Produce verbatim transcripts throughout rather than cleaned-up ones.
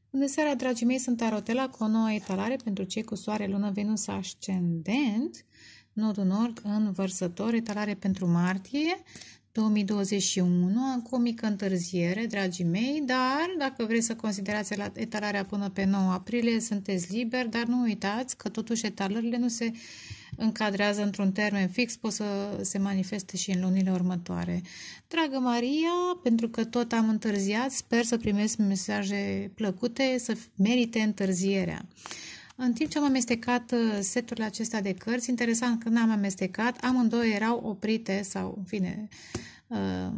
Bună seara, dragii mei, sunt Tarotela cu o nouă etalare pentru cei cu soare, lună, Venus, ascendent, nodul nord în Vărsător, etalare pentru martie două mii douăzeci și unu, cu o mică întârziere, dragii mei, dar dacă vreți să considerați etalarea până pe nouă aprilie, sunteți liberi, dar nu uitați că totuși etalările nu se încadrează într-un termen fix, pot să se manifeste și în lunile următoare. Dragă Maria, pentru că tot am întârziat, sper să primesc mesaje plăcute, să merite întârzierea. În timp ce am amestecat seturile acestea de cărți, interesant că n-am amestecat, amândouă erau oprite sau, în fine, uh,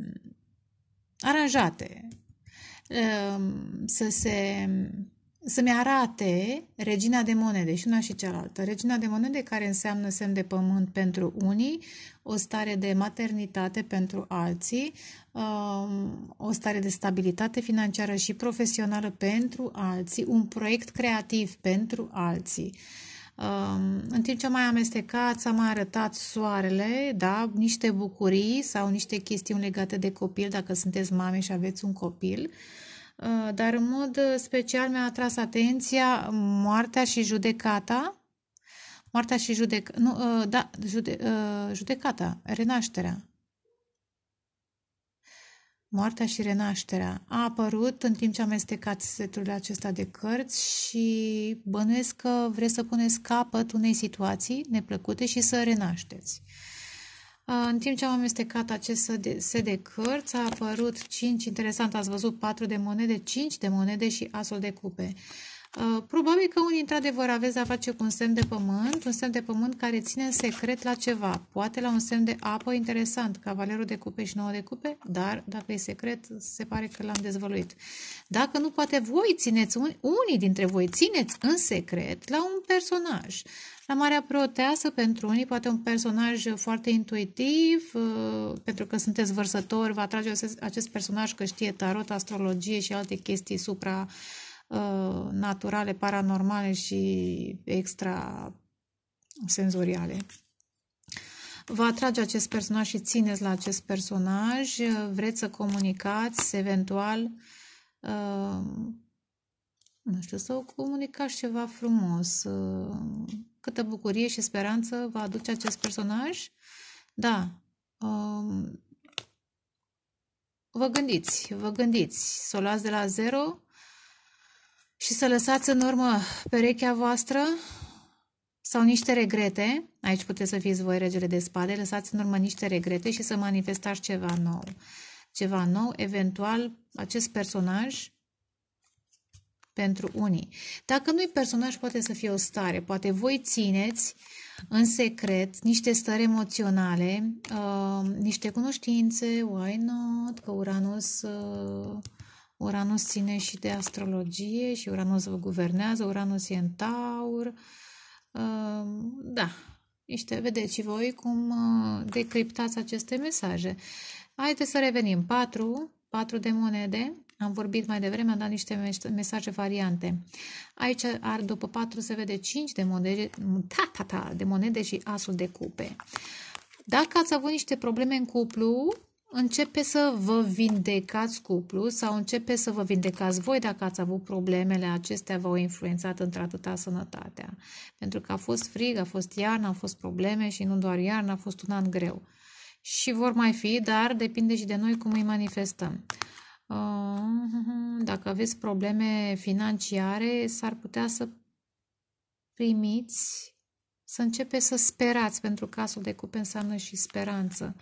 aranjate uh, să se... să-mi arate regina de monede și una și cealaltă. Regina de monede care înseamnă semn de pământ pentru unii, o stare de maternitate pentru alții, o stare de stabilitate financiară și profesională pentru alții, un proiect creativ pentru alții. În timp ce mai amestecat, s-a mai arătat soarele, da, niște bucurii sau niște chestiuni legate de copil, dacă sunteți mame și aveți un copil. Dar în mod special mi-a atras atenția moartea și judecata. Moartea și judec... Nu, da, jude... judecata, renașterea. Moartea și renașterea a apărut în timp ce am amestecat seturile acesta de cărți și bănuiesc că vreți să puneți capăt unei situații neplăcute și să renașteți. În timp ce am amestecat acest set de cărți, a apărut cinci, interesant, ați văzut patru de monede, cinci de monede și asul de cupe. Probabil că unii, într-adevăr, aveți de-a face cu un semn de pământ, un semn de pământ care ține în secret la ceva. Poate la un semn de apă, interesant, cavalerul de cupe și nouă de cupe, dar dacă e secret, se pare că l-am dezvăluit. Dacă nu, poate voi țineți, unii dintre voi țineți în secret la un personaj. La Marea Preoteasă, pentru unii, poate un personaj foarte intuitiv, pentru că sunteți vărsători, vă atrage acest personaj că știe tarot, astrologie și alte chestii supra naturale, paranormale și extra senzoriale. Vă atrage acest personaj și țineți la acest personaj, vreți să comunicați, eventual, nu știu, să comunicați ceva frumos. Câtă bucurie și speranță va aduce acest personaj? Da. Vă gândiți, vă gândiți, să o luați de la zero și să lăsați în urmă perechea voastră sau niște regrete. Aici puteți să fiți voi regele de spade, lăsați în urmă niște regrete și să manifestați ceva nou. Ceva nou, eventual acest personaj pentru unii. Dacă nu-i personaj, poate să fie o stare. Poate voi țineți în secret niște stări emoționale, uh, niște cunoștințe, why not, că Uranus, uh, Uranus ține și de astrologie și Uranus vă guvernează, Uranus e în Taur. Uh, da, niște, vedeți și voi cum uh, decriptați aceste mesaje. Haideți să revenim. patru, patru de monede. Am vorbit mai devreme, am dat niște mesaje variante. Aici, ar, după patru, se vede cinci de monede, ta, ta, ta, de monede și asul de cupe. Dacă ați avut niște probleme în cuplu, începe să vă vindecați cuplu sau începe să vă vindecați voi dacă ați avut problemele acestea, v-au influențat într-atâta sănătatea. Pentru că a fost frig, a fost iarnă, au fost probleme și nu doar iarnă, a fost un an greu. Și vor mai fi, dar depinde și de noi cum îi manifestăm. Dacă aveți probleme financiare, s-ar putea să primiți, să începeți să sperați, pentru că asul de cupe înseamnă și speranță.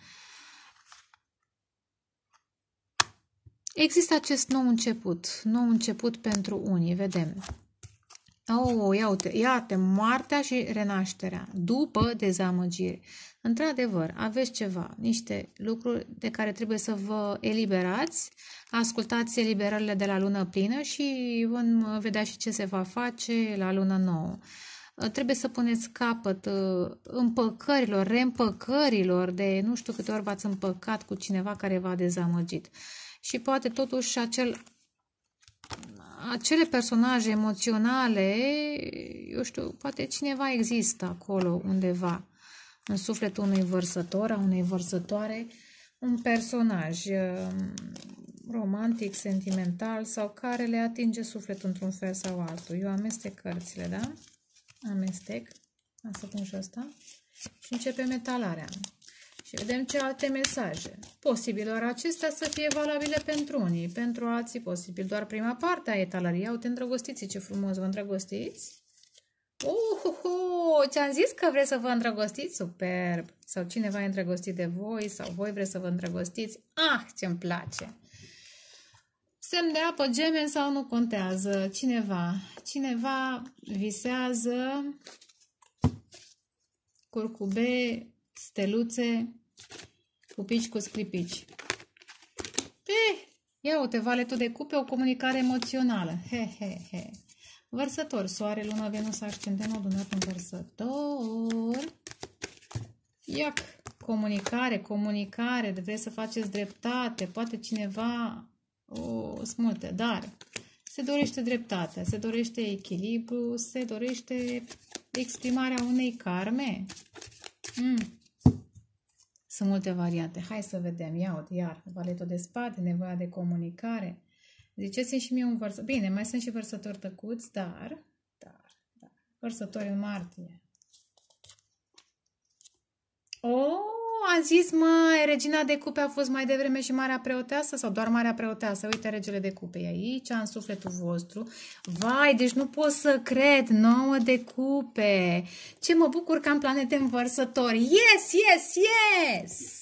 Există acest nou început, nou început pentru unii, vedem. Oh, ia uite, iată, moartea și renașterea, după dezamăgiri. Într-adevăr, aveți ceva, niște lucruri de care trebuie să vă eliberați, ascultați eliberările de la lună plină și vom vedea și ce se va face la lună nouă. Trebuie să puneți capăt împăcărilor, reîmpăcărilor de nu știu câte ori v-ați împăcat cu cineva care v-a dezamăgit. Și poate totuși acel acele personaje emoționale, eu știu, poate cineva există acolo undeva, în sufletul unui vărsător, a unei vărsătoare, un personaj romantic, sentimental sau care le atinge sufletul într-un fel sau altul. Eu amestec cărțile, da? Amestec. Am să pun și asta. Și începem etalarea. Și vedem ce alte mesaje. Posibil doar acestea să fie valabile pentru unii, pentru alții posibil doar prima parte a etalării. Ia uite, îndrăgostiți, ce frumos vă îndrăgostiți. Oh, oh, oh, ți-am zis că vreți să vă îndrăgostiți? Superb! Sau cineva e îndrăgostit de voi, sau voi vreți să vă îndrăgostiți. Ah, ce-mi place! Semn de apă, gemeni sau nu contează. Cineva, cineva visează curcube, steluțe, pupici cu sclipici. Eh, ia uite, valetul de cupe, o comunicare emoțională. He, he, he. Vărsător, soare, lună, venus, ascendent, adunat în vărsător. Iac, comunicare, comunicare, trebuie să faceți dreptate, poate cineva, o, sunt multe, dar se dorește dreptatea, se dorește echilibru, se dorește exprimarea unei karme. Mm. Sunt multe variante. Hai să vedem. Ia uite, iar, valetul de spade, nevoia de comunicare. Ziceți-mi și mie un vărsător. Bine, mai sunt și vărsători tăcuți, dar, dar, dar, vărsători în martie. Oh, am zis, măi, regina de cupe a fost mai devreme și marea preoteasă sau doar marea preoteasă? Uite, regele de cupe e aici, în sufletul vostru. Vai, deci nu pot să cred, nouă de cupe. Ce mă bucur că am planete în vărsători. Yes, yes, yes!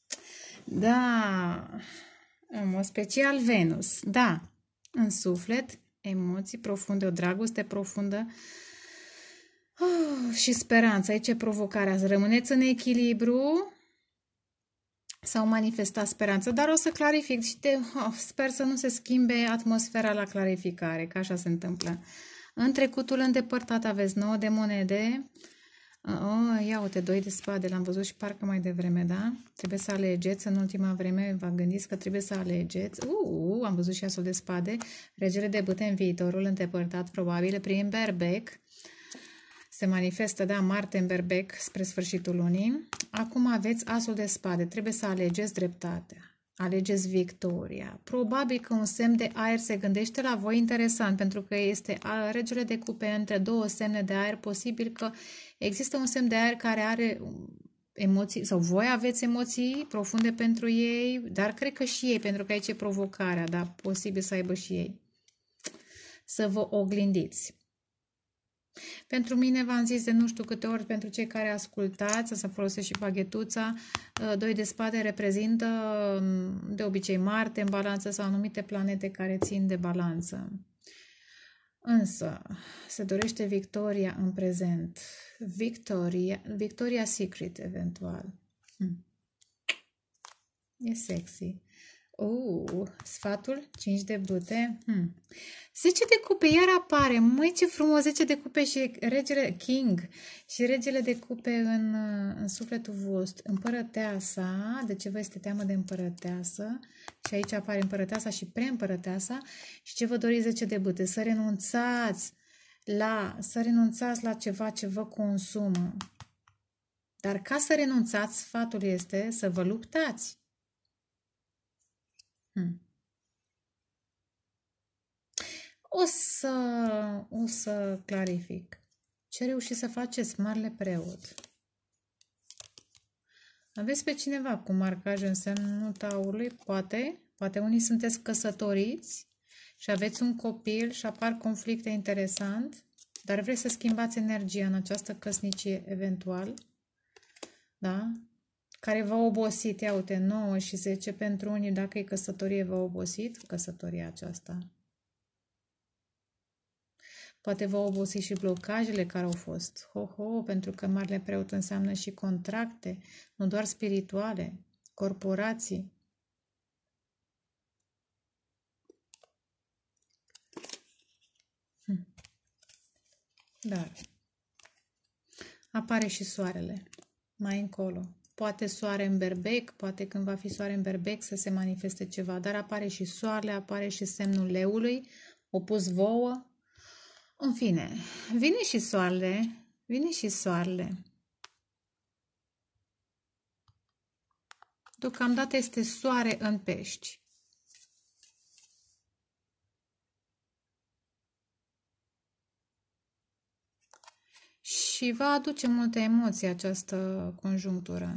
Da, în mod special Venus. Da, în suflet, emoții profunde, o dragoste profundă. Oh, și speranța, aici e provocarea, să rămâneți în echilibru sau manifesta speranță, dar o să clarific și te, oh, sper să nu se schimbe atmosfera la clarificare, că așa se întâmplă. În trecutul îndepărtat aveți nouă de monede, oh, ia uite, doi de spade, l-am văzut și parcă mai devreme, da? Trebuie să alegeți, în ultima vreme vă gândiți că trebuie să alegeți, uh, am văzut și asul de spade, regele de bâte în viitorul îndepărtat, probabil prin berbec. Se manifestă, da, Marte în berbec spre sfârșitul lunii. Acum aveți asul de spade. Trebuie să alegeți dreptatea. Alegeți victoria. Probabil că un semn de aer se gândește la voi, interesant, pentru că este regele de cupe între două semne de aer. Posibil că există un semn de aer care are emoții, sau voi aveți emoții profunde pentru ei, dar cred că și ei, pentru că aici e provocarea, da, posibil să aibă și ei. Să vă oglindiți. Pentru mine v-am zis de nu știu câte ori, pentru cei care ascultați, să folosesc și baghetuța, doi de spade reprezintă de obicei Marte în balanță sau anumite planete care țin de balanță. Însă, se dorește victoria în prezent. Victoria, Victoria Secret, eventual. Hm. E sexy. Uh, sfatul, cinci de bâte. Hmm. zece de cupe, iar apare. Măi, ce frumos, zece de cupe și regele King și regele de cupe în, în sufletul vostru. Împărăteasa, de ce vă este teamă de împărăteasă? Și aici apare împărăteasa și preîmpărăteasa. Și ce vă doriți zece de bâte? Să renunțați la, să renunțați la ceva ce vă consumă. Dar ca să renunțați, sfatul este să vă luptați. Hmm. O să, o să clarific. Ce reușiți să faceți, marele preot? Aveți pe cineva cu marcaj în semnul taurului? Poate. Poate unii sunteți căsătoriți și aveți un copil și apar conflicte interesant, dar vreți să schimbați energia în această căsnicie eventual. Da? Care v-a obosit, ia uite, nouă și zece pentru unii, dacă e căsătorie, v-a obosit căsătoria aceasta. Poate v-au obosit și blocajele care au fost. Ho, ho, pentru că marele preot înseamnă și contracte, nu doar spirituale, corporații. Hm. Dar apare și soarele mai încolo. Poate soare în berbec, poate când va fi soare în berbec să se manifeste ceva, dar apare și soarele, apare și semnul leului, opus vouă. În fine, vine și soarele, vine și soarele. Deocamdată este soare în pești. și va aduce multe emoții această conjunctură.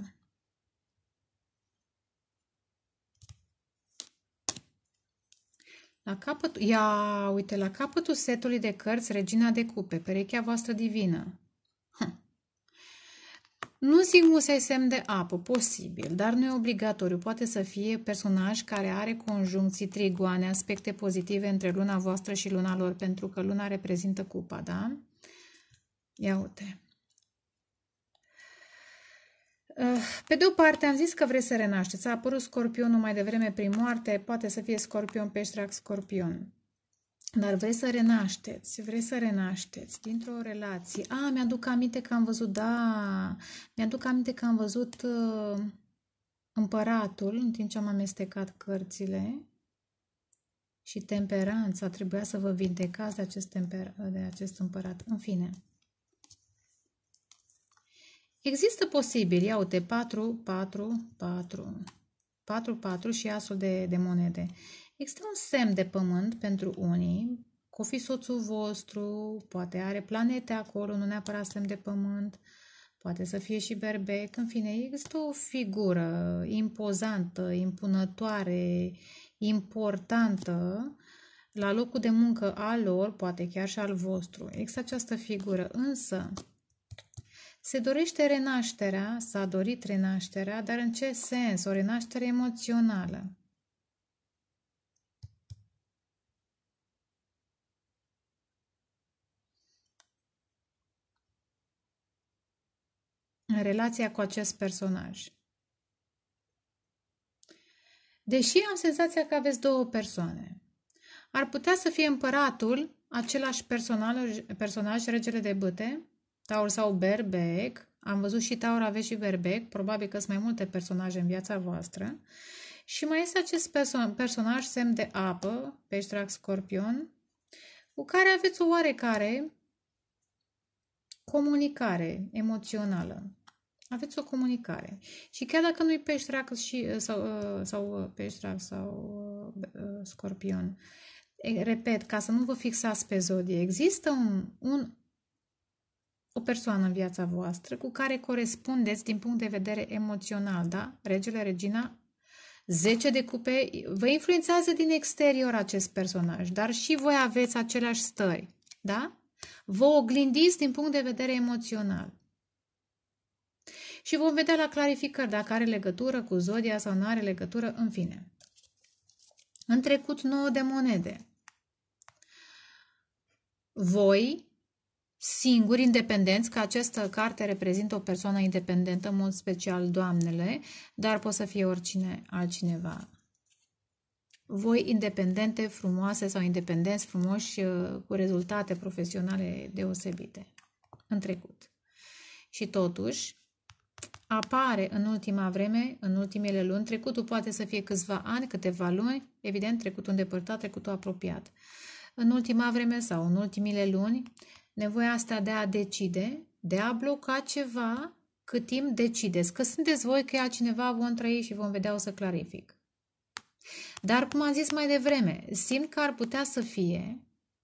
La capătul, ia, uite, la capătul setului de cărți, Regina de Cupe, perechea voastră divină. Hm. Nu zic musai semn de apă, posibil, dar nu e obligatoriu. Poate să fie personaj care are conjuncții, trigoane, aspecte pozitive între luna voastră și luna lor, pentru că luna reprezintă cupa, da? Ia uite. Pe de o parte am zis că vreți să renașteți. A apărut Scorpionul mai devreme prin moarte, poate să fie Scorpion, Peșterac, Scorpion. Dar vreți să renașteți, vreți să renașteți dintr-o relație. A, mi-aduc aminte că am văzut, da, mi-aduc aminte că am văzut uh, Împăratul, în timp ce am amestecat cărțile, și Temperanța. Trebuia să vă vindecați de acest, temper, de acest împărat. În fine. Există posibil, ia uite, patru, patru, patru, patru, patru și asul de, de monede. Există un semn de pământ pentru unii, că o fi soțul vostru, poate are planete acolo, nu neapărat semn de pământ, poate să fie și berbec, în fine, există o figură impozantă, impunătoare, importantă, la locul de muncă al lor, poate chiar și al vostru. Există această figură, însă se dorește renașterea, s-a dorit renașterea, dar în ce sens? O renaștere emoțională. În relația cu acest personaj. Deși am senzația că aveți două persoane, ar putea să fie împăratul, același personaj, personaj regele de bâte, Taur sau berbec. Am văzut și Taur, aveți și berbec. Probabil că sunt mai multe personaje în viața voastră. Și mai este acest perso personaj semn de apă, Peșterac, Scorpion, cu care aveți o oarecare comunicare emoțională. Aveți o comunicare. Și chiar dacă nu-i Peșterac și, sau, sau Peșterac sau Scorpion, repet, ca să nu vă fixați pe zodie, există un, un o persoană în viața voastră cu care corespundeți din punct de vedere emoțional, da? Regele, regina, zece de cupe, vă influențează din exterior acest personaj, dar și voi aveți aceleași stări, da? Vă oglindiți din punct de vedere emoțional. Și vom vedea la clarificări dacă are legătură cu zodia sau nu are legătură, în fine. În trecut, nouă de monede. Voi singuri, independenți, că această carte reprezintă o persoană independentă, în mod special doamnele, dar pot să fie oricine altcineva. Voi independente, frumoase sau independenți, frumoși, cu rezultate profesionale deosebite în trecut. Și totuși apare în ultima vreme, în ultimele luni, trecutul poate să fie câțiva ani, câteva luni, evident trecutul îndepărtat, trecutul apropiat. În ultima vreme sau în ultimile luni, nevoia asta de a decide, de a bloca ceva, cât timp decideți. Că sunteți voi, că e altcineva, vom trăi și vom vedea, o să clarific. Dar, cum am zis mai devreme, simt că ar putea să fie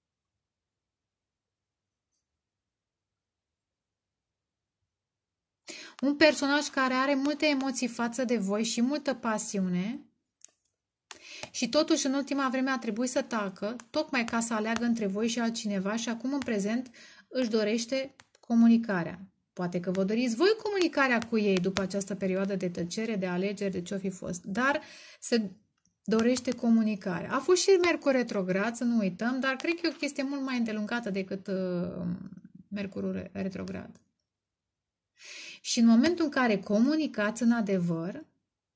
un personaj care are multe emoții față de voi și multă pasiune și totuși în ultima vreme a trebuit să tacă, tocmai ca să aleagă între voi și altcineva și acum în prezent își dorește comunicarea. Poate că vă doriți voi comunicarea cu ei după această perioadă de tăcere, de alegeri, de ce-o fi fost, dar se dorește comunicarea. A fost și Mercur retrograd, să nu uităm, dar cred că e o chestie mult mai îndelungată decât uh, Mercurul retrograd. Și în momentul în care comunicați în adevăr,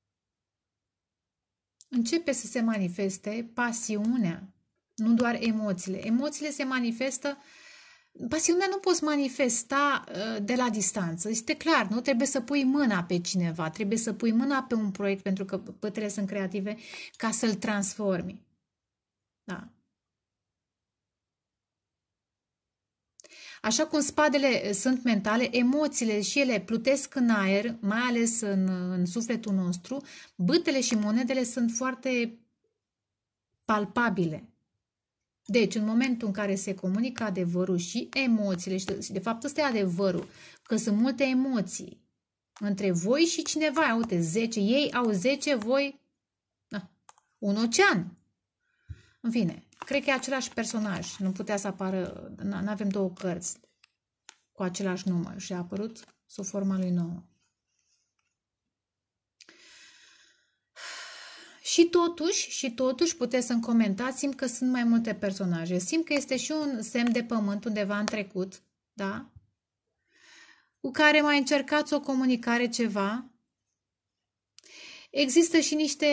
începe să se manifeste pasiunea, nu doar emoțiile. Emoțiile se manifestă, pasiunea nu poți manifesta uh, de la distanță. Este clar, nu? Trebuie să pui mâna pe cineva, trebuie să pui mâna pe un proiect, pentru că pătrile sunt creative, ca să-l transformi. Da. Așa cum spadele sunt mentale, emoțiile și ele plutesc în aer, mai ales în, în sufletul nostru, bâtele și monedele sunt foarte palpabile. Deci, în momentul în care se comunică adevărul și emoțiile, și de fapt ăsta e adevărul, că sunt multe emoții între voi și cineva, uite, zece, ei au zece, voi, na, un ocean. În fine, cred că e același personaj, nu putea să apară, nu avem două cărți cu același număr și a apărut sub forma lui nouă. Și totuși, și totuși puteți să-mi comentați, simt că sunt mai multe personaje. Simt că este și un semn de pământ undeva în trecut, da? Cu care mai încercați o comunicare ceva. Există și niște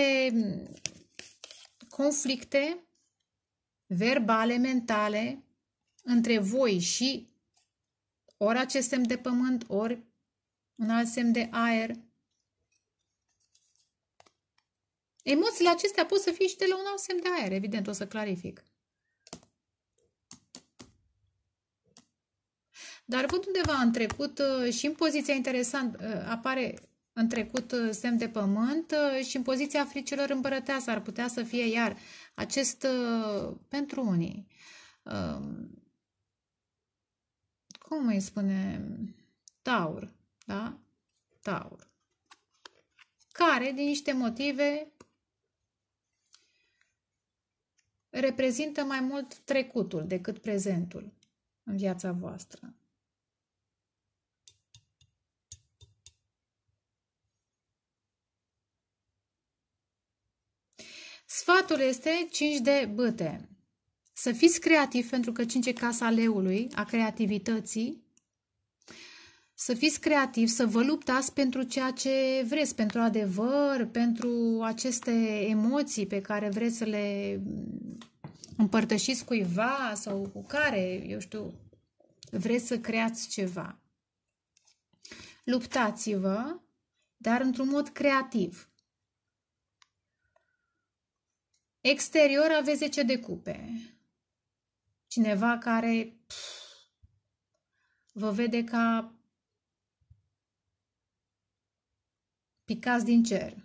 conflicte verbale, mentale, între voi și ori acest semn de pământ, ori un alt semn de aer. Emoțiile acestea pot să fie și de la un alt semn de aer, evident, o să clarific. Dar văd undeva în trecut și în poziția interesantă apare în trecut semn de pământ și în poziția fricilor împărăteasă ar putea să fie iar acest pentru unii. Cum îi spune? Taur, da? Taur. Care, din niște motive, reprezintă mai mult trecutul decât prezentul în viața voastră. Sfatul este cinci de bâte. Să fiți creativi, pentru că cinci e casa leului, a creativității. Să fiți creativi, să vă luptați pentru ceea ce vreți, pentru adevăr, pentru aceste emoții pe care vreți să le împărtășiți cuiva sau cu care, eu știu, vreți să creați ceva. Luptați-vă, dar într-un mod creativ. Exterior aveți zece de cupe. Cineva care pf, vă vede ca picați din cer.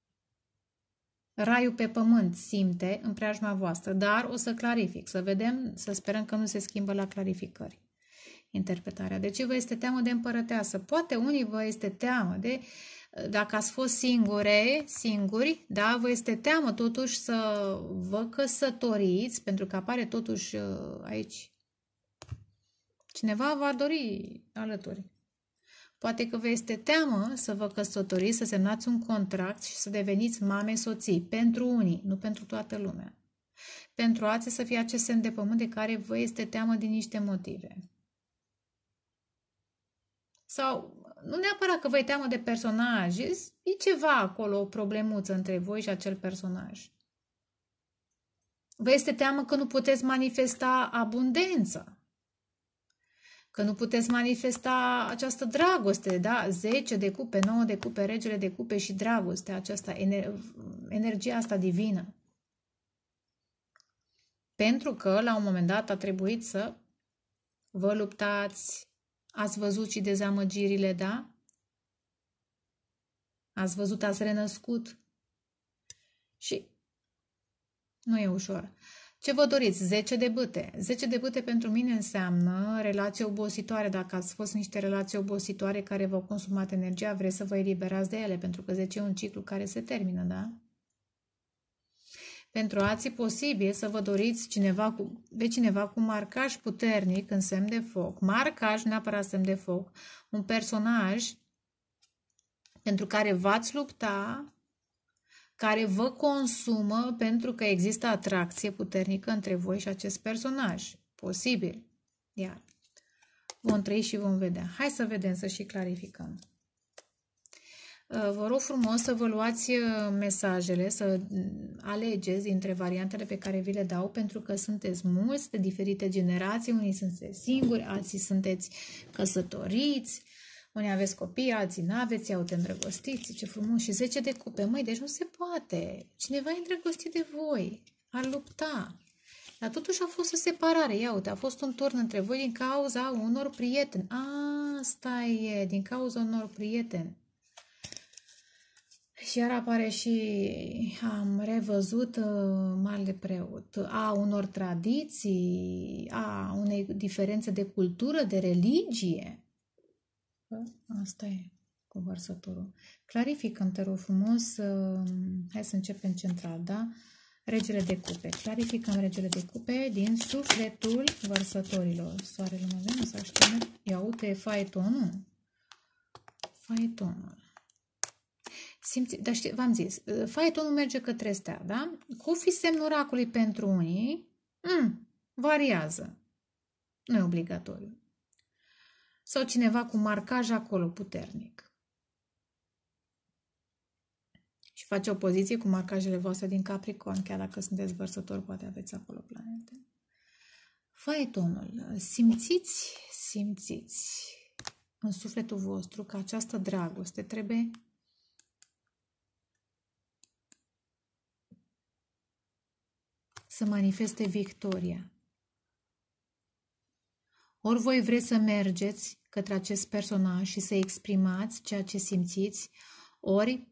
Raiul pe pământ simte în preajma voastră, dar o să clarific, să vedem, să sperăm că nu se schimbă la clarificări interpretarea. De ce vă este teamă de împărăteasă? Poate unii vă este teamă de, dacă ați fost singure, singuri, da, vă este teamă totuși să vă căsătoriți, pentru că apare totuși aici cineva va dori alături. Poate că vă este teamă să vă căsătoriți, să semnați un contract și să deveniți mame soții. Pentru unii, nu pentru toată lumea. Pentru alții să fie acest semn de pământ de care vă este teamă din niște motive. Sau nu neapărat că vă e teamă de personaj, e ceva acolo, o problemuță între voi și acel personaj. Vă este teamă că nu puteți manifesta abundență. Că nu puteți manifesta această dragoste, da? zece de cupe, nouă de cupe, regele de cupe și dragostea aceasta, ener energia asta divină. Pentru că, la un moment dat, a trebuit să vă luptați, ați văzut și dezamăgirile, da? Ați văzut, ați renăscut. Și nu e ușor. Ce vă doriți? zece de bâte. zece de bâte pentru mine înseamnă relații obositoare. Dacă ați fost niște relații obositoare care v-au consumat energia, vreți să vă eliberați de ele, pentru că zece e un ciclu care se termină, da? Pentru alții posibil să vă doriți cineva cu, de cineva cu marcaj puternic în semn de foc. Marcaj, neapărat semn de foc. Un personaj pentru care v-ați lupta, care vă consumă pentru că există atracție puternică între voi și acest personaj. Posibil. Iar vom trăi și vom vedea. Hai să vedem, să și clarificăm. Vă rog frumos să vă luați mesajele, să alegeți dintre variantele pe care vi le dau, pentru că sunteți mulți de diferite generații. Unii sunteți singuri, alții sunteți căsătoriți, unii aveți copii, alții n-aveți, iau te îndrăgostiți, ce frumos, și zece de cupe. Măi, deci nu se poate. Cineva e îndrăgostit de voi, ar lupta. Dar totuși a fost o separare. Ia uite, a fost un turn între voi din cauza unor prieteni. Asta e, din cauza unor prieteni. Și iar apare și am revăzut uh, Marele Preot a unor tradiții, a unei diferențe de cultură, de religie. Asta e cu vărsătorul. Clarificăm, te rog frumos, uh, hai să începem central, da? Regele de cupe. Clarificăm regele de cupe din sufletul vărsătorilor. Soarele mă vine să știm. Ia uite, faetonul. Faetonul. Simți, dar știi, v-am zis, faetonul merge către stea, da? Cu fi semnul oracului pentru unii, mm, variază. Nu e obligatoriu. Sau cineva cu marcaj acolo puternic. Și face opoziție cu marcajele voastre din Capricorn, chiar dacă sunteți vărsători, poate aveți acolo planete. Faetonul. Simțiți, simțiți în sufletul vostru că această dragoste trebuie să manifeste victoria. Ori voi vreți să mergeți către acest personaj și să exprimați ceea ce simțiți, ori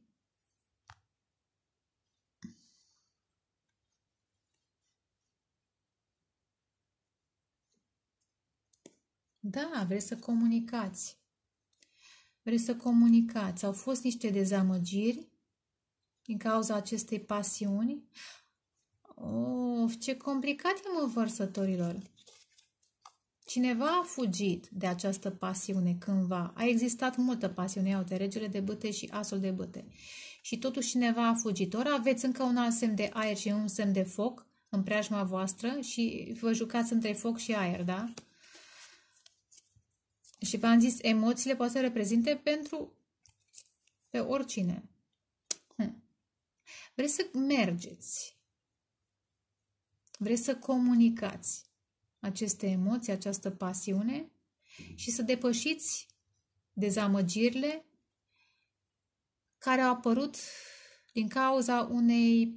da, vreți să comunicați. Vreți să comunicați. Au fost niște dezamăgiri din cauza acestei pasiuni. Of, ce complicat e, mă, vărsătorilor. Cineva a fugit de această pasiune cândva. A existat multă pasiune. Iau-te, regele de bâte și asul de bâte. Și totuși cineva a fugit. Ori aveți încă un alt semn de aer și un semn de foc în preajma voastră și vă jucați între foc și aer, da? Și v-am zis, emoțiile poate să reprezinte pentru pe oricine. Hm. Vreți să mergeți. Vreți să comunicați aceste emoții, această pasiune și să depășiți dezamăgirile care au apărut din cauza unei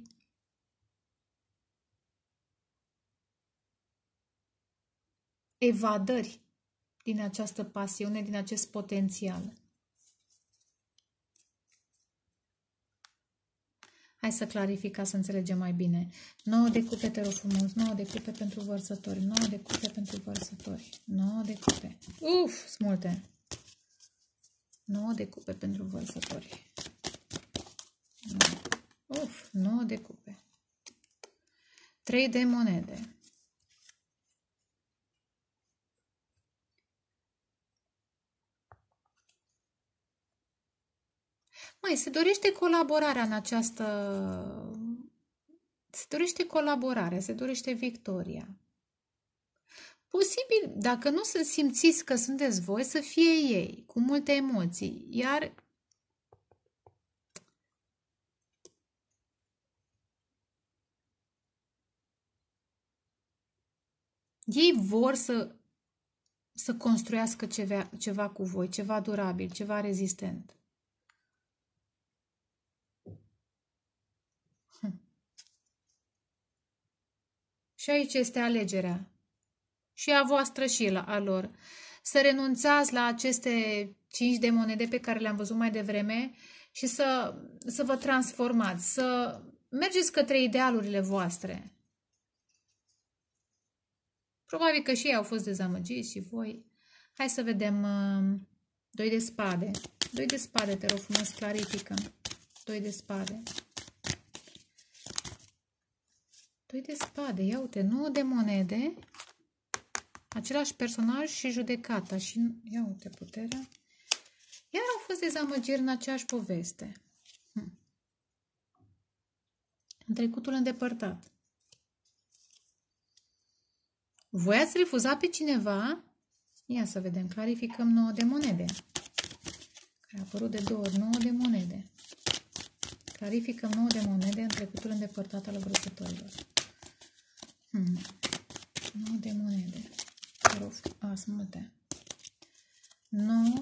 evadări din această pasiune, din acest potențial. Hai să clarific ca să înțelegem mai bine. nouă de cupe, te rog frumos. nouă de cupe pentru vărsători. nouă de cupe pentru vărsători. nouă de cupe. Uf, sunt multe. nouă de cupe pentru vărsători. Uf, nouă de cupe. trei de monede. Mai se dorește colaborarea în această... Se dorește colaborarea, se dorește victoria. Posibil, dacă nu să simțiți că sunteți voi, să fie ei, cu multe emoții. Iar ei vor să, să construiască ceva, ceva cu voi, ceva durabil, ceva rezistent. Și aici este alegerea. Și a voastră și la a lor. Să renunțați la aceste cinci de monede pe care le-am văzut mai devreme și să, să vă transformați, să mergeți către idealurile voastre. Probabil că și ei au fost dezamăgiți și voi. Hai să vedem uh, doi de spade. Doi de spade, te rog frumos, clarifică. Doi de spade. Doi de spade, ia uite, nouă de monede, același personaj și judecata și, ia uite, puterea. Iar au fost dezamăgiri în aceeași poveste. Hm. În trecutul îndepărtat. Voi ați refuzat pe cineva? Ia să vedem, clarificăm nouă de monede. Care a apărut de două ori, nouă de monede. Clarificăm nouă de monede în trecutul îndepărtat al vărsătorilor. Hmm. nouă de monede. A, sunt multe. nouă.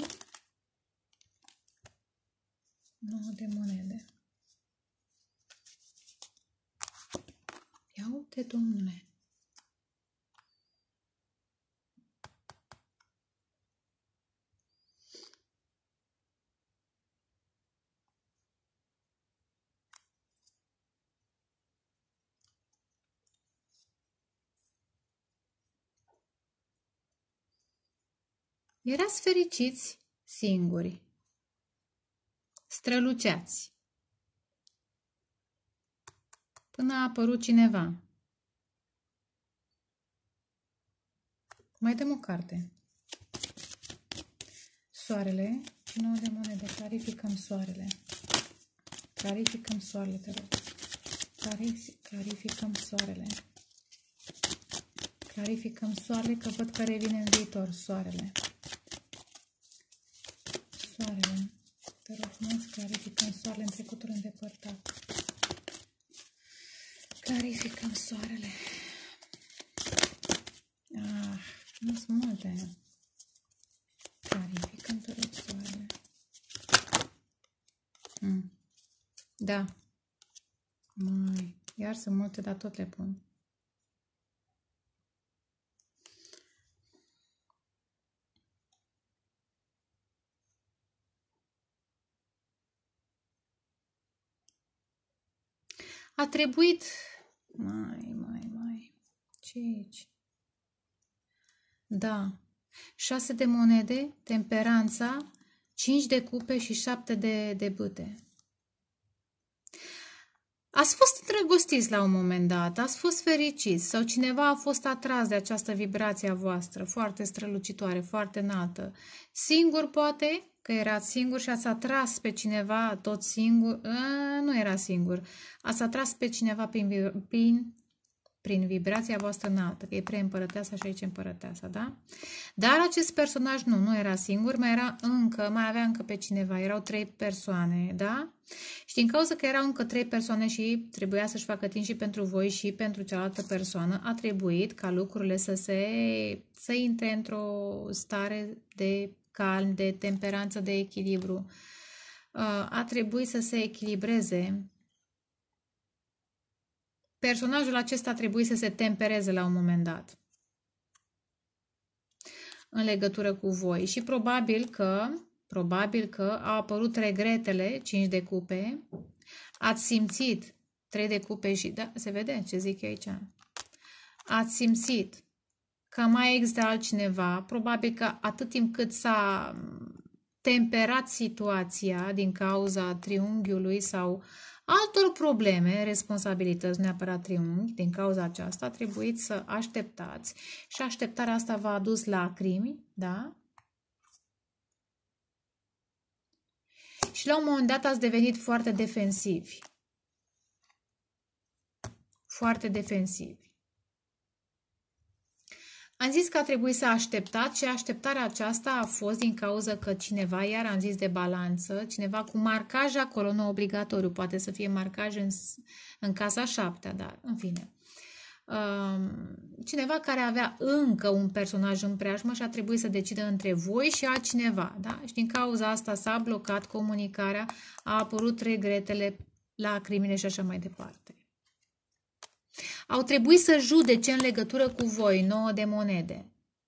nouă de monede. Ia uite, domnule. Erați fericiți singuri. Străluceați. Până a apărut cineva. Mai dăm o carte. Soarele și nouă de monede. Clarificăm soarele. Clarificăm soarele, te rog. Clarificăm soarele. Clarificăm soarele, că văd că revine în viitor soarele. Soarele. Te rog frumos, clarificăm soarele în trecutul îndepărtat. Clarificăm soarele. Ah, nu sunt multe. Clarificăm, te rog, soarele. Mm. Da. Mai, iar sunt multe, dar tot le pun. A trebuit... Mai, mai, mai... Ce aici? Da. șase de monede, temperanța, cinci de cupe și șapte de, de bâte. Ați fost îndrăgostiți la un moment dat, ați fost fericiți sau cineva a fost atras de această vibrație a voastră, foarte strălucitoare, foarte înaltă. Singur poate, că erați singur și ați atras pe cineva tot singur, a, nu era singur, ați atras pe cineva prin, prin, prin vibrația voastră înaltă, că e preîmpărăteasa și aici împărăteasa, da? Dar acest personaj nu, nu era singur, mai era încă, mai avea încă pe cineva, erau trei persoane, da? Și din cauza că erau încă trei persoane și trebuia să-și facă timp și pentru voi și pentru cealaltă persoană, a trebuit ca lucrurile să se să intre într-o stare de calm, de temperanță, de echilibru. A trebuit să se echilibreze. Personajul acesta a trebuit să se tempereze la un moment dat în legătură cu voi și probabil că Probabil că au apărut regretele, cinci de cupe, ați simțit trei de cupe și... Da, se vede ce zic eu aici. Ați simțit că mai există altcineva, probabil că atât timp cât s-a temperat situația din cauza triunghiului sau altor probleme, responsabilități, neapărat triunghi, din cauza aceasta a trebuit să așteptați și așteptarea asta v-a adus lacrimi, da? Și la un moment dat ați devenit foarte defensivi. Foarte defensivi. Am zis că a trebuit să așteptați și așteptarea aceasta a fost din cauza că cineva, iar am zis de balanță, cineva cu marcaj acolo, nu obligatoriu, poate să fie marcaj în, în casa șaptea, dar în fine. Cineva care avea încă un personaj în preajmă și a trebuit să decidă între voi și altcineva, da? Și din cauza asta s-a blocat comunicarea, a apărut regretele, lacrimile și așa mai departe. Au trebuit să judece în legătură cu voi, nouă de monede.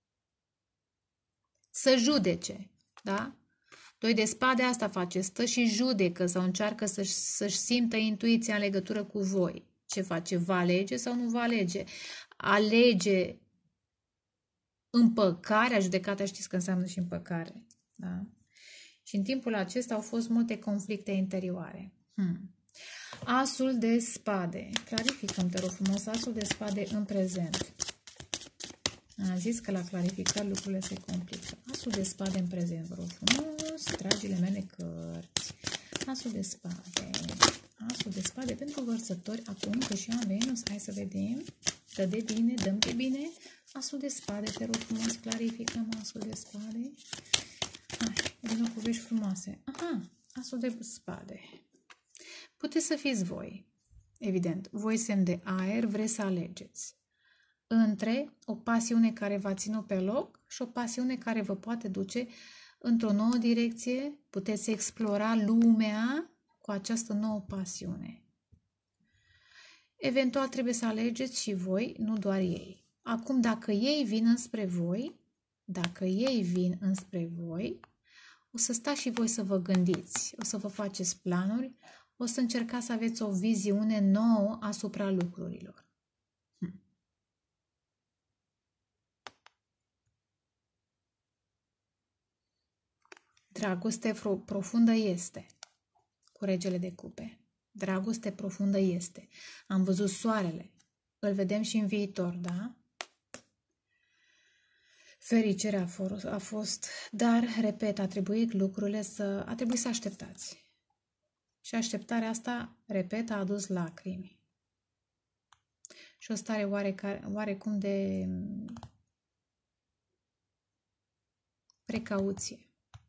Să judece, da? Doi de spade asta face, stă și judecă sau încearcă să-și să-și simtă intuiția în legătură cu voi. Ce face? Va alege sau nu va alege? Alege împăcarea, judecata știți că înseamnă și împăcare. Da? Și în timpul acesta au fost multe conflicte interioare. Hmm. Asul de spade. Clarificăm, te rog frumos, asul de spade în prezent. Am zis că la clarificare lucrurile se complică. Asul de spade în prezent, vă rog frumos, dragile mele cărți. Asul de spade. Asul de spade pentru vărsători, acum că și am Venus, hai să vedem, dă de bine, dăm de bine, asul de spade, te rog frumos, clarificăm asul de spade, hai, vină cu vești frumoase, aha, asul de spade, puteți să fiți voi, evident, voi semn de aer, vreți să alegeți, între o pasiune care v-a ținut pe loc și o pasiune care vă poate duce într-o nouă direcție, puteți explora lumea cu această nouă pasiune. Eventual trebuie să alegeți și voi, nu doar ei. Acum, dacă ei vin înspre voi, dacă ei vin înspre voi, o să stați și voi să vă gândiți, o să vă faceți planuri, o să încercați să aveți o viziune nouă asupra lucrurilor. Dragoste profundă este cu regele de cupe. Dragoste profundă este. Am văzut soarele. Îl vedem și în viitor, da? Fericirea a fost, a fost, dar, repet, a trebuit lucrurile să... A trebuit să așteptați. Și așteptarea asta, repet, a adus lacrimi. Și o stare oarecare, oarecum de precauție.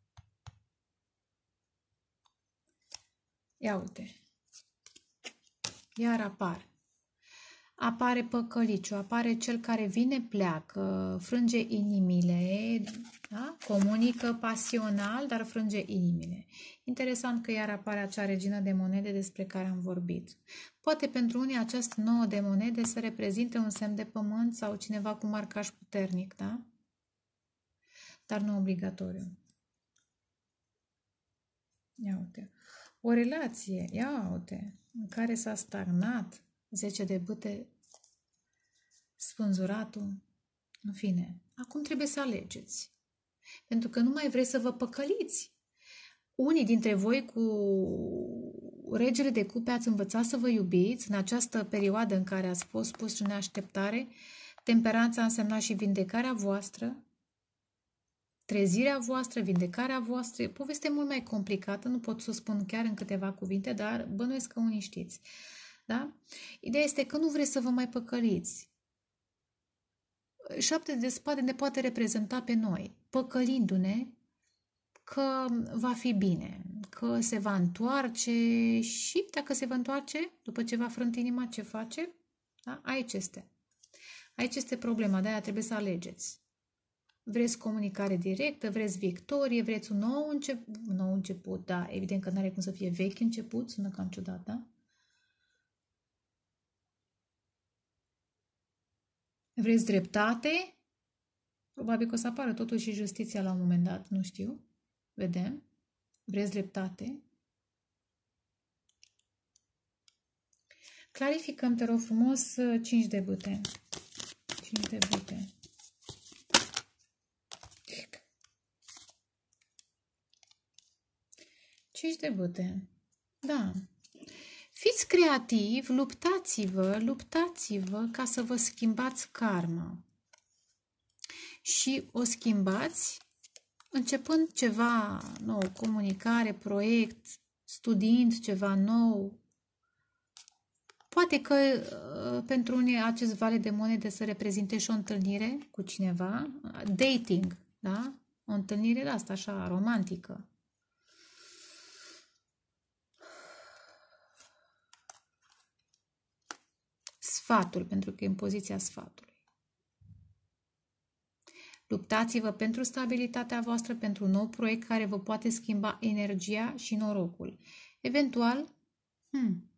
Ia uite. Iar apar. Apare păcăliciu, apare cel care vine, pleacă, frânge inimile, da? Comunică pasional, dar frânge inimile. Interesant că iar apare acea regină de monede despre care am vorbit. Poate pentru unii această nouă de monede să reprezinte un semn de pământ sau cineva cu marcaj puternic, da? Dar nu obligatoriu. Ia uite. O relație, ia uite, în care s-a stagnat, zece de bâte, spânzuratul, în fine. Acum trebuie să alegeți. Pentru că nu mai vreți să vă păcăliți. Unii dintre voi cu regele de cupe ați învățat să vă iubiți în această perioadă în care ați fost pus în neașteptare. Temperanța a însemnat și vindecarea voastră, trezirea voastră, vindecarea voastră. E poveste mult mai complicată, nu pot să o spun chiar în câteva cuvinte, dar bănuiesc că unii știți. Da? Ideea este că nu vreți să vă mai păcăliți. Șapte de spade ne poate reprezenta pe noi, păcălindu-ne că va fi bine, că se va întoarce și dacă se va întoarce, după ce va frânt inima, ce face? Da? Aici este. Aici este problema, de-aia trebuie să alegeți. Vreți comunicare directă, vreți victorie, vreți un nou început, un nou început, da, evident că nu are cum să fie vechi început, sună cam ciudat, da? Vreți dreptate? Probabil că o să apară totuși și justiția la un moment dat, nu știu. Vedem. Vreți dreptate? Clarificăm, te rog frumos, cinci de bâte. cinci de bâte. cinci de bâte. Da. Fiți creativi, luptați-vă, luptați-vă ca să vă schimbați karma. Și o schimbați începând ceva nou, comunicare, proiect, studiind ceva nou. Poate că uh, pentru unii acest vale de monede să reprezinte și o întâlnire cu cineva, dating, da? O întâlnire de asta așa romantică. Sfatul, pentru că e în poziția sfatului. Luptați-vă pentru stabilitatea voastră, pentru un nou proiect care vă poate schimba energia și norocul. Eventual, hmm,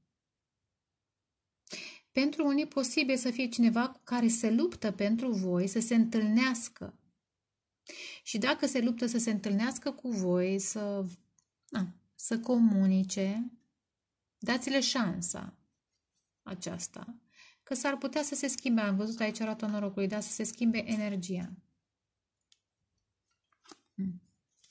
pentru unii posibil să fie cineva care se luptă pentru voi, să se întâlnească. Și dacă se luptă să se întâlnească cu voi, să, na, să comunice, dați-le șansa aceasta. Că s-ar putea să se schimbe, am văzut aici arată norocului, dar să se schimbe energia. Hmm.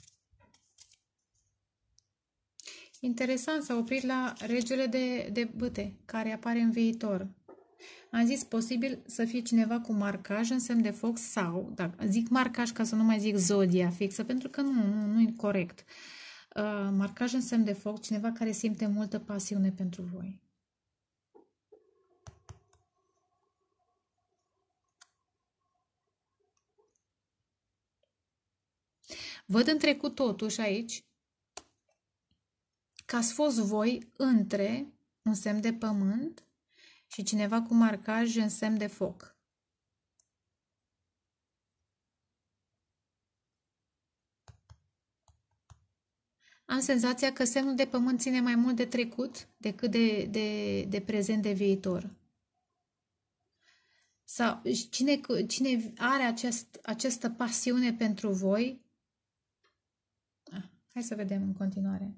Interesant, s-a oprit la regele de, de bâte, care apare în viitor. Am zis posibil să fie cineva cu marcaj în semn de foc sau, dacă zic marcaj ca să nu mai zic zodia fixă, pentru că nu, nu, nu e corect. Uh, marcaj în semn de foc, cineva care simte multă pasiune pentru voi. Văd în trecut totuși aici că ați fost voi între un semn de pământ și cineva cu marcaj în semn de foc. Am senzația că semnul de pământ ține mai mult de trecut decât de, de, de prezent, de viitor. Sau cine, cine are acest, această pasiune pentru voi? Ah, hai să vedem în continuare.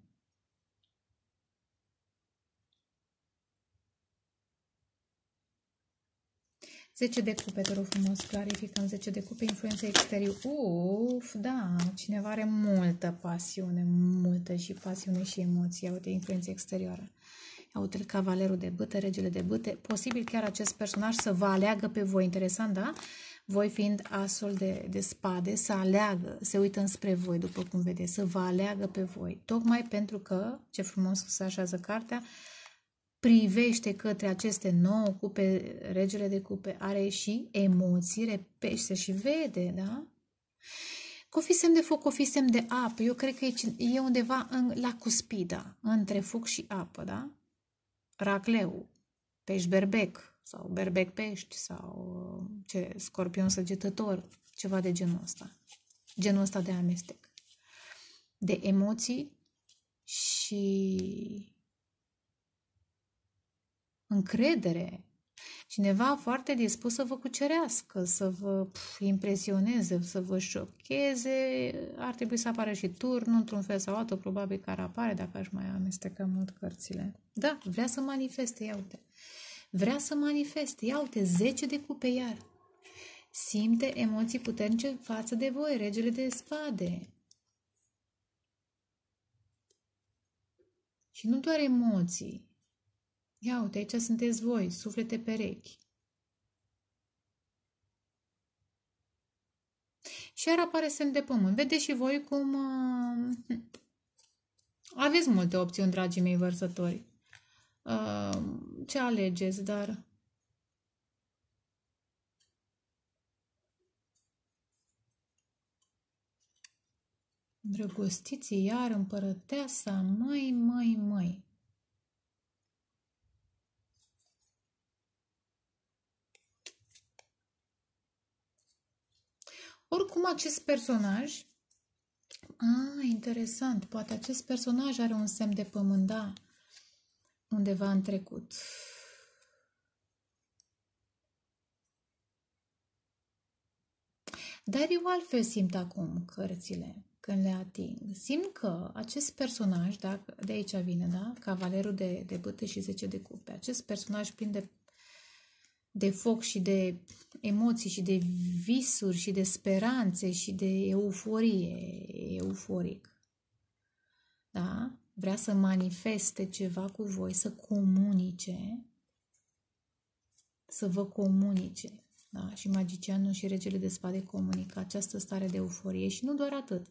zece de cupe, te rog frumos, clarificăm. zece de cupe, influență exterior. Uf, da, cineva are multă pasiune, multă și pasiune și emoție. Uite, influență exterioară. Ia uite, cavalerul de bâte, regele de bâte. Posibil chiar acest personaj să vă aleagă pe voi. Interesant, da? Voi fiind asul de, de spade, să aleagă, se uită înspre voi, după cum vedeți, să vă aleagă pe voi. Tocmai pentru că, ce frumos se așează cartea, privește către aceste nouă cupe, regele de cupe, are și emoții, repește și vede, da? Că o fi semn de foc, o fi semn de apă. Eu cred că e, e undeva în, la cuspida, între foc și apă, da? Racleu, pești berbec, sau berbec pești, sau ce, scorpion săgetător, ceva de genul ăsta. Genul ăsta de amestec. De emoții și încredere. Cineva foarte dispus să vă cucerească, să vă pf, impresioneze, să vă șocheze. Ar trebui să apară și turnul, într-un fel sau altul, probabil că ar apare dacă aș mai amesteca mult cărțile. Da, vrea să manifeste, ia uite. Vrea să manifeste, ia uite, zece de cupe iar. Simte emoții puternice față de voi, regele de spade. Și nu doar emoții. Ia uite, aici sunteți voi, suflete perechi. Și iar apare semn de pământ. Vedeți și voi cum uh, aveți multe opțiuni, dragii mei vărsători. Uh, ce alegeți, dar îndrăgostiții iar împărăteasa, măi, măi, măi. Oricum, acest personaj, ah, interesant, poate acest personaj are un semn de pământ, da, undeva în trecut. Dar eu altfel simt acum cărțile, când le ating. Simt că acest personaj, da, de aici vine, da, cavalerul de, de bâte și zece de cupe, acest personaj plin de de foc și de emoții și de visuri și de speranțe și de euforie, euforic. Da? Vrea să manifeste ceva cu voi, să comunice, să vă comunice. Da? Și magicianul și regele de spade comunică această stare de euforie și nu doar atât.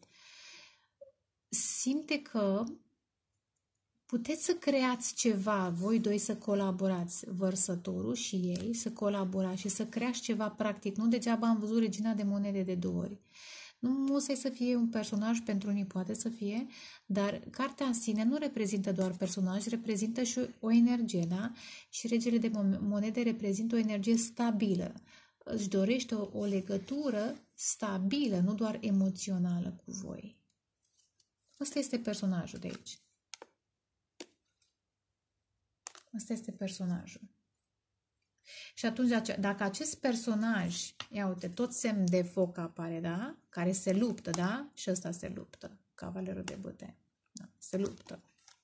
Simte că puteți să creați ceva, voi doi să colaborați, vărsătorul și ei, să colaborați și să creați ceva practic. Nu degeaba am văzut regina de monede de două ori. Nu musai să fie un personaj, pentru unii poate să fie, dar cartea în sine nu reprezintă doar personaj, reprezintă și o energie, da? Și regele de monede reprezintă o energie stabilă. Își dorește o, o legătură stabilă, nu doar emoțională cu voi. Ăsta este personajul de aici. Ăsta este personajul. Și atunci, dacă acest personaj, ia uite, tot semn de foc apare, da? Care se luptă, da? Și ăsta se luptă. Cavalerul de bâte. Da? Se luptă.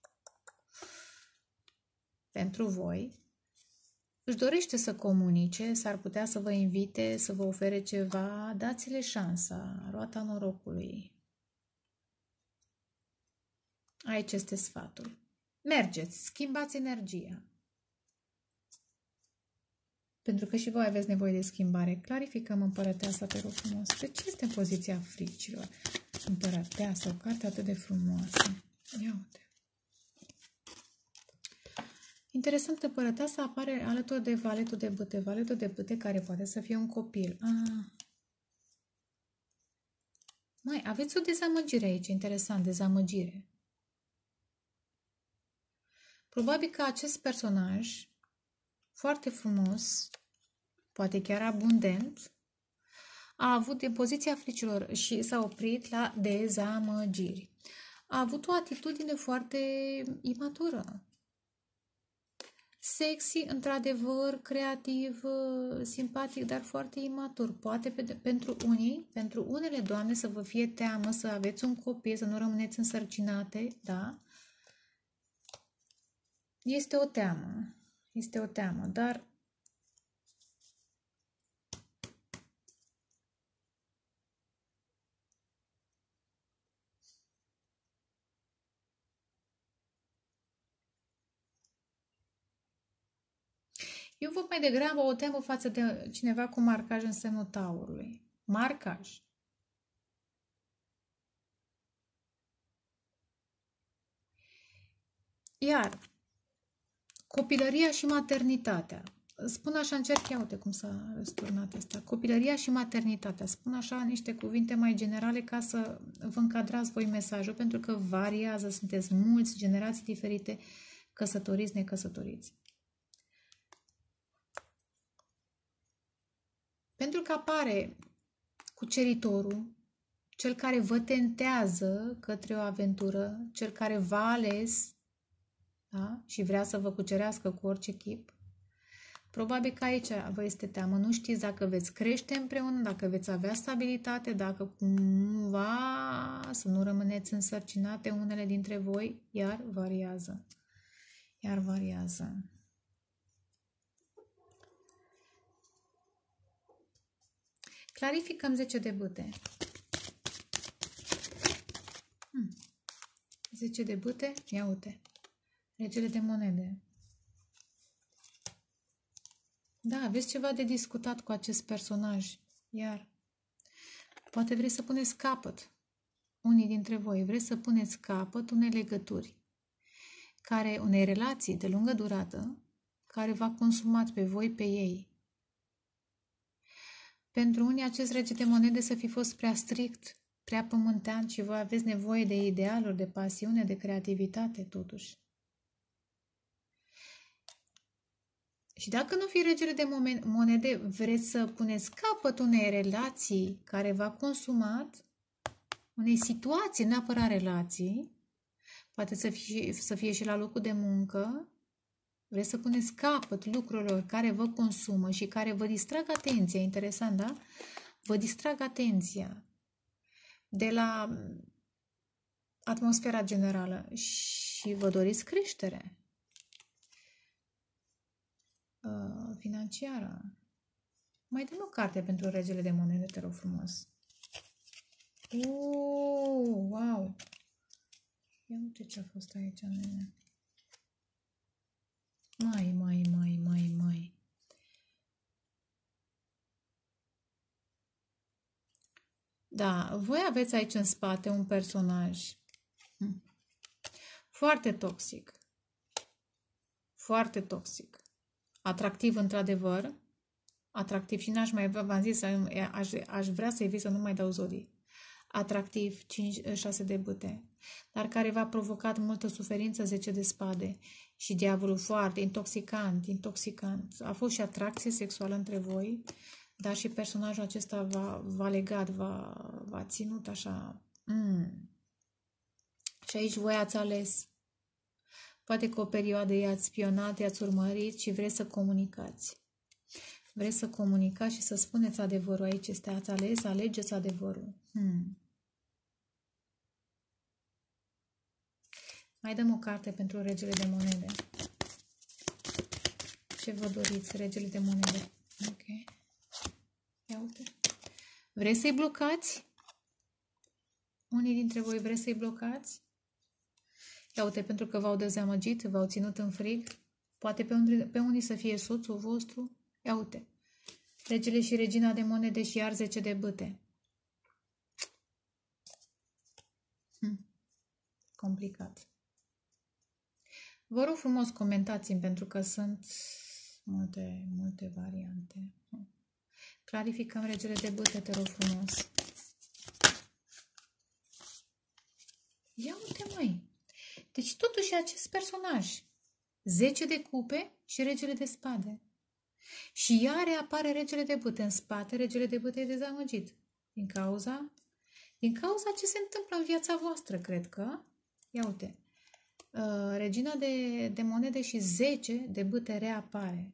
Pentru voi, își dorește să comunice, s-ar putea să vă invite, să vă ofere ceva, dați-le șansa, roata norocului. Aici este sfatul. Mergeți, schimbați energia. Pentru că și voi aveți nevoie de schimbare. Clarificăm împărăteasa, te rog frumos. De ce este în poziția fricilor? Împărăteasa, o carte atât de frumoasă. Ia uite. Interesant, împărăteasa apare alături de valetul de bâte. Valetul de bâte care poate să fie un copil. Ah. Mai, aveți o dezamăgire aici. Interesant, dezamăgire. Probabil că acest personaj, foarte frumos, poate chiar abundent, a avut de poziția fricilor și s-a oprit la dezamăgiri. A avut o atitudine foarte imatură. Sexy, într-adevăr, creativ, simpatic, dar foarte imatur. Poate pe, pentru unii, pentru unele doamne să vă fie teamă să aveți un copil, să nu rămâneți însărcinate, da? Este o teamă. Este o teamă, dar Eu văd mai degrabă o temă față de cineva cu marcaj în semnul taurului. Marcaj. Iar copilăria și maternitatea. Spun așa, încerc, ia uite cum s-a răsturnat asta. Copilăria și maternitatea. Spun așa niște cuvinte mai generale ca să vă încadrați voi mesajul, pentru că variază, sunteți mulți, generații diferite, căsătoriți, necăsătoriți. Pentru că apare cuceritorul, cel care vă tentează către o aventură, cel care v-a ales, da? Și vrea să vă cucerească cu orice chip. Probabil că aici vă este teamă. Nu știți dacă veți crește împreună, dacă veți avea stabilitate, dacă cumva să nu rămâneți însărcinate unele dintre voi, iar variază. Iar variază. Clarificăm zece de bâte. Hmm. zece de bâte, ia uite. Regele de monede. Da, aveți ceva de discutat cu acest personaj. Iar poate vreți să puneți capăt. Unii dintre voi vreți să puneți capăt unei legături, care, unei relații de lungă durată, care v-a consumat pe voi, pe ei. Pentru unii acest rege de monede să fi fost prea strict, prea pământean și voi aveți nevoie de idealuri, de pasiune, de creativitate totuși. Și dacă nu fi regele de monede, vreți să puneți capăt unei relații care v-a consumat, unei situații, neapărat relații, poate să fie, să fie și la locul de muncă, vreți să puneți capăt lucrurilor care vă consumă și care vă distrag atenția, interesant, da? Vă distrag atenția de la atmosfera generală și vă doriți creștere uh, financiară. Mai dăm o carte pentru regele de monede, te rog frumos. Oh, wow! Ia uite ce a fost aici, nene. Mai, mai, mai, mai, mai. Da, voi aveți aici în spate un personaj hm. foarte toxic. Foarte toxic. Atractiv, într-adevăr. Atractiv și n-aș mai, v-am zis, aș, aș vrea să evit să nu mai dau zodii. Atractiv, cinci șase de bâte, dar care v-a provocat multă suferință, zece de spade și diavolul foarte intoxicant, intoxicant. A fost și atracție sexuală între voi, dar și personajul acesta v-a legat, v-a ținut așa. Mm. Și aici voi ați ales. Poate că o perioadă i-ați spionat, i-ați urmărit și vreți să comunicați. Vreți să comunicați și să spuneți adevărul. Aici este, ați ales, alegeți adevărul. Hmm. Mai dăm o carte pentru regele de monede. Ce vă doriți, regele de monede? Ok. Ia uite. Vreți să-i blocați? Unii dintre voi vreți să-i blocați? Ia uite, pentru că v-au dezamăgit, v-au ținut în frig. Poate pe unii, pe unii să fie soțul vostru. Ia uite. Regele și regina de monede și iar zece de bâte. Hm. Complicat. Vă rog frumos, comentați-mi, pentru că sunt multe, multe variante. Clarificăm regele de bâte, te rog frumos. Ia uite, măi. Deci totuși acest personaj. zece de cupe și regele de spade. Și iar apare regele de bâte în spate. Regele de bâte e dezamăgit. Din cauza? Din cauza ce se întâmplă în viața voastră, cred că. Ia uite. Uh, regina de, de monede și zece de bâte reapare.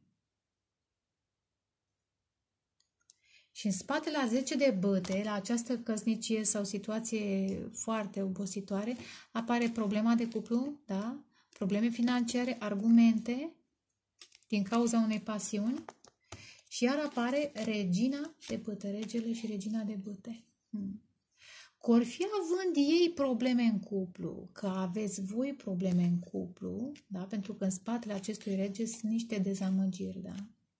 Și în spate la zece de bâte, la această căsnicie sau situație foarte obositoare, apare problema de cuplu, da? Probleme financiare, argumente din cauza unei pasiuni și iar apare regina de bâte, regele și regina de bâte. Hmm. Că or fi având ei probleme în cuplu, că aveți voi probleme în cuplu, da? Pentru că în spatele acestui rege sunt niște dezamăgiri, da?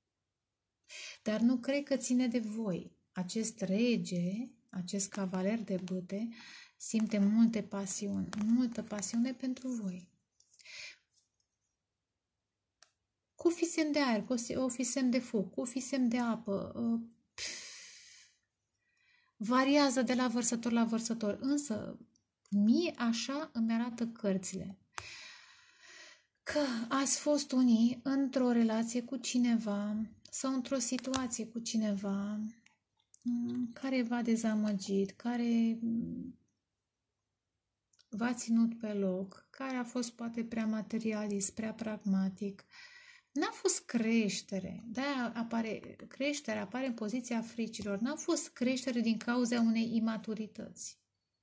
Dar nu cred că ține de voi. Acest rege, acest cavaler de bâte, simte multe pasiuni, multă pasiune pentru voi. Cu fi semn de aer, cu o fi semn de foc, cu fi semn de apă. Variază de la vărsător la vărsător, însă mie așa îmi arată cărțile. Că ați fost unii într-o relație cu cineva sau într-o situație cu cineva care v-a dezamăgit, care v-a ținut pe loc, care a fost poate prea materialist, prea pragmatic. N-a fost creștere, de-aia apare creștere, apare în poziția fricilor. N-a fost creștere din cauza unei imaturități.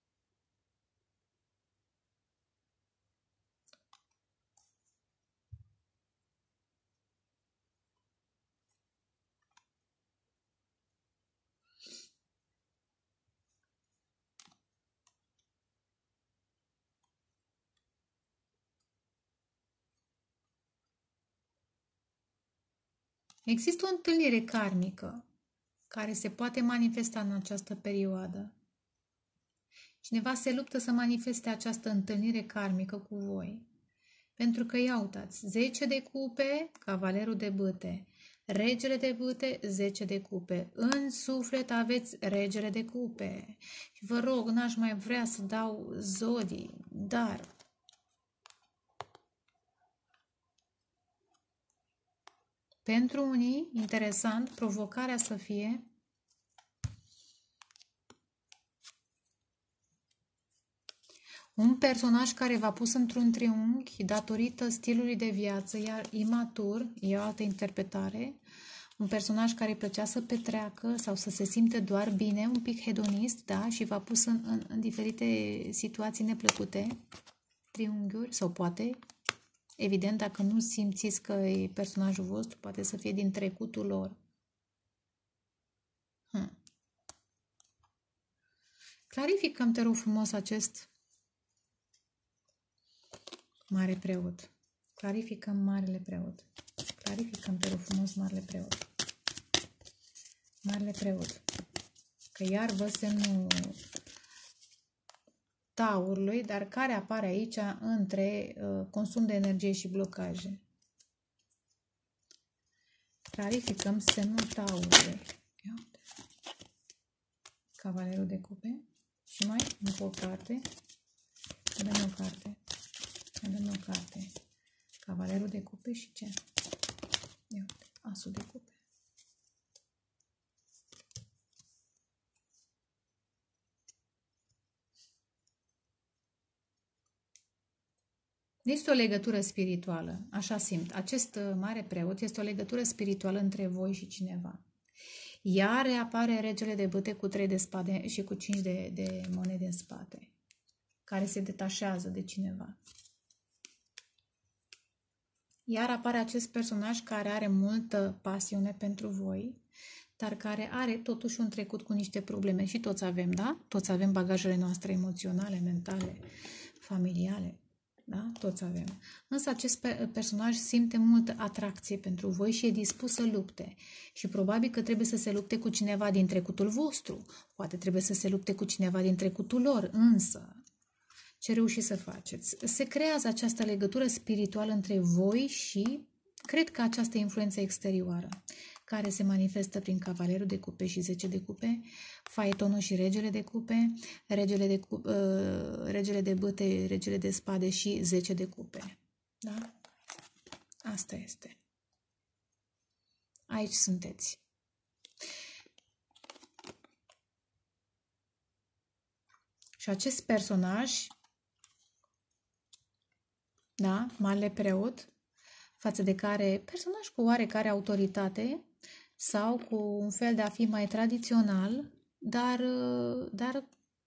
Există o întâlnire karmică care se poate manifesta în această perioadă. Cineva se luptă să manifeste această întâlnire karmică cu voi. Pentru că, ia uitați, zece de cupe, cavalerul de bâte, regele de bâte, zece de cupe. În suflet aveți regele de cupe. Și vă rog, n-aș mai vrea să dau zodii, dar pentru unii, interesant, provocarea să fie un personaj care v-a pus într-un triunghi datorită stilului de viață, iar imatur, e o altă interpretare, un personaj care îi plăcea să petreacă sau să se simte doar bine, un pic hedonist, da, și v-a pus în, în, în diferite situații neplăcute, triunghiuri, sau poate, evident, dacă nu simțiți că e personajul vostru, poate să fie din trecutul lor. Hmm. Clarificăm, te rog frumos, acest mare preot. Clarificăm marele preot. Clarificăm, te rog frumos, marele preot. Marele preot. Că iar văd semnul taurului, dar care apare aici între uh, consum de energie și blocaje. Clarificăm semnul taurului. Cavalerul de cupe. Și mai încă o carte. Avem o carte. Avem o carte. Cavalerul de cupe și ce? Ia uite, asul de cupe. Este o legătură spirituală, așa simt. Acest mare preot este o legătură spirituală între voi și cineva. Iar apare regele de bâte cu trei de spade și cu cinci de, de monede în spate, care se detașează de cineva. Iar apare acest personaj care are multă pasiune pentru voi, dar care are totuși un trecut cu niște probleme. Și toți avem, da? Toți avem bagajele noastre emoționale, mentale, familiale. Da? Toți avem. Însă acest personaj simte multă atracție pentru voi și e dispus să lupte. Și probabil că trebuie să se lupte cu cineva din trecutul vostru. Poate trebuie să se lupte cu cineva din trecutul lor. Însă, ce reușiți să faceți? Se creează această legătură spirituală între voi și, cred că această influență exterioară, care se manifestă prin cavalerul de cupe și zece de cupe, faetonul și regele de cupe, regele de, cu, uh, regele de bâte, regele de spade și zece de cupe. Da? Asta este. Aici sunteți. Și acest personaj, da, marele preot, față de care, personaj cu oarecare autoritate sau cu un fel de a fi mai tradițional, dar, dar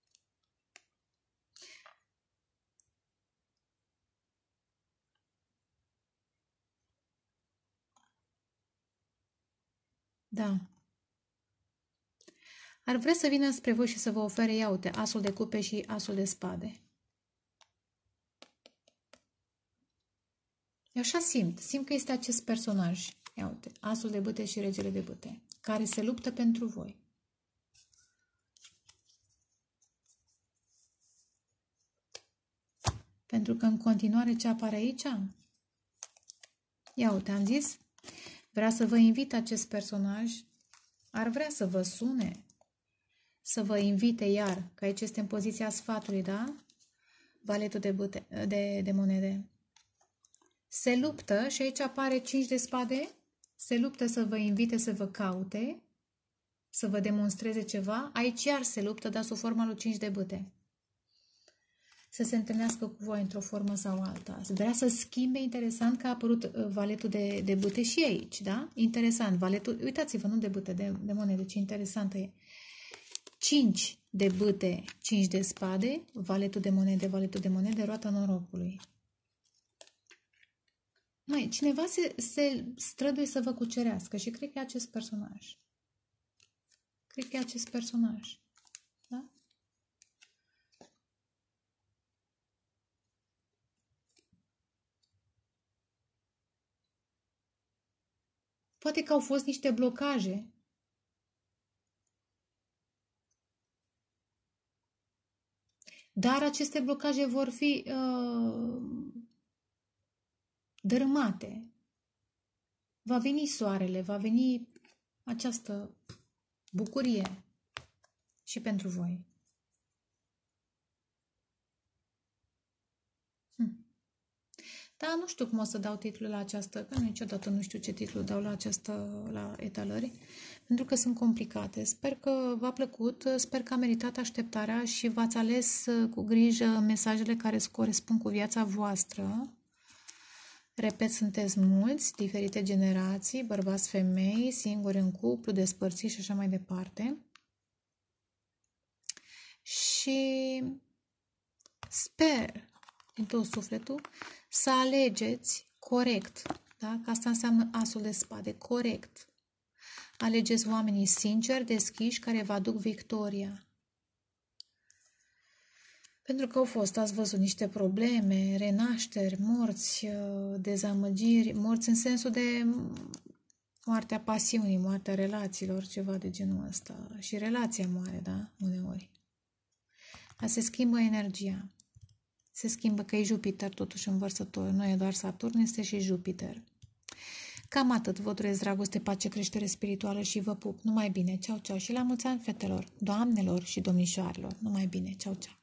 da, ar vrea să vină spre voi și să vă ofere, ia uite, asul de cupe și asul de spade. Eu așa simt, simt că este acest personaj. Ia uite, asul de bâte și regele de bâte. care se luptă pentru voi. Pentru că în continuare ce apare aici? Ia uite, am zis, vrea să vă invite acest personaj, ar vrea să vă sune, să vă invite iar, că aici este în poziția sfatului, da? Valetul de, bute, de, de monede. Se luptă și aici apare cinci de spade, se luptă să vă invite să vă caute, să vă demonstreze ceva, aici iar se luptă, dar sub forma lui cinci de bâte. Să se întâlnească cu voi într-o formă sau alta. Vrea să schimbe, interesant că a apărut valetul de, de bâte și aici, da? Interesant, valetul, uitați-vă, nu de bâte, de, de monede, ce interesantă e. cinci de bâte, cinci de spade, valetul de monede, valetul de monede, roata norocului. Mai, cineva se, se străduie să vă cucerească și cred că e acest personaj. Cred că e acest personaj. Da? Poate că au fost niște blocaje. Dar aceste blocaje vor fi uh, dărâmate. Va veni soarele, va veni această bucurie și pentru voi. Hm. Da, nu știu cum o să dau titlul la această, că niciodată nu știu ce titlu dau la această, la etalări, pentru că sunt complicate. Sper că v-a plăcut, sper că a meritat așteptarea și v-ați ales cu grijă mesajele care îți corespund cu viața voastră. Repet, sunteți mulți, diferite generații, bărbați, femei, singuri în cuplu, despărțiți și așa mai departe. Și sper din tot sufletul să alegeți corect, da? Că asta înseamnă asul de spade, corect. Alegeți oamenii sinceri, deschiși, care vă aduc victoria. Pentru că au fost, ați văzut, niște probleme, renașteri, morți, dezamăgiri, morți în sensul de moartea pasiunii, moartea relațiilor, ceva de genul ăsta. Și relația moare, da? Uneori. Dar se schimbă energia. Se schimbă, că e Jupiter totuși învărsător. Nu e doar Saturn, este și Jupiter. Cam atât. Vă doresc dragoste, pace, creștere spirituală și vă pup. Numai bine. Ceau, ceau. Și la mulți ani, fetelor, doamnelor și domnișoarelor. Numai bine. Ceau, ceau.